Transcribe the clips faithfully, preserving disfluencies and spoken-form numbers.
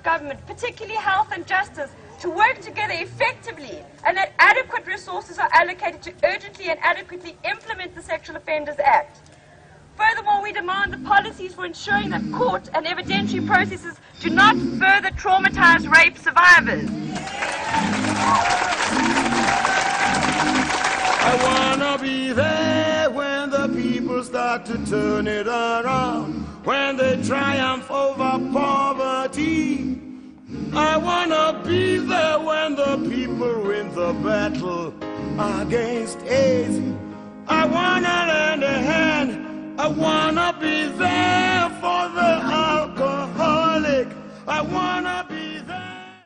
government, particularly health and justice, to work together effectively and that adequate resources are allocated to urgently and adequately implement the Sexual Offenders Act. Furthermore, we demand the policies for ensuring that court and evidentiary processes do not further traumatize rape survivors. I wanna be there when the people start to turn it around, when they triumph over poverty. I wanna be there when the people win the battle against AIDS. I wanna lend a hand. I wanna be there for the alcoholic. I wanna be there.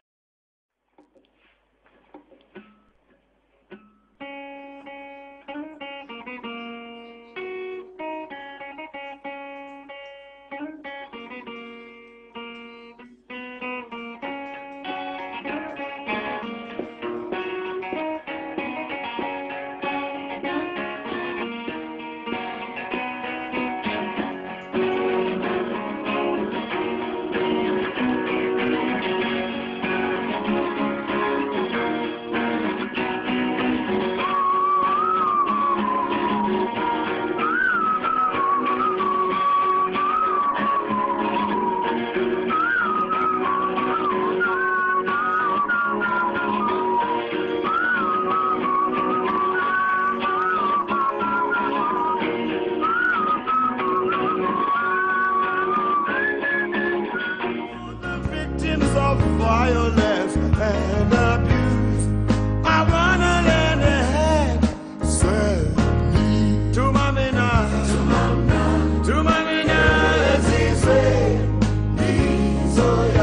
Of violence and abuse, I wanna lend a hand, say me to mommy now, to mommy now, to mommy now, as he said, me so.